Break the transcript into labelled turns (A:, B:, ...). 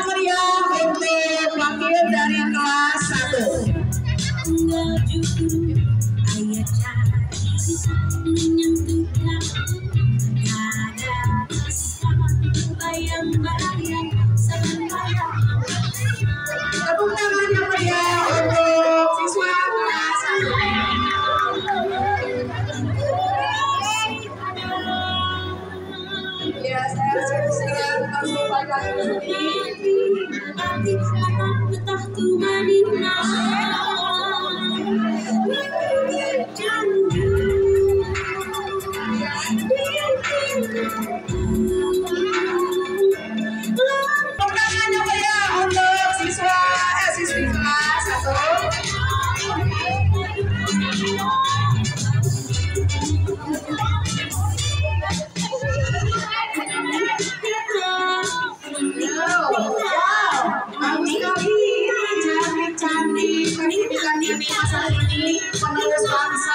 A: meriah untuk wakil dari kelas 1. Tepuk tangan yang meriah untuk siswa kelas 1. Ya, saya segera langsung pada ini. Siswi kelas 1. Cantik, pendidikan ini masa ini penerus bangsa.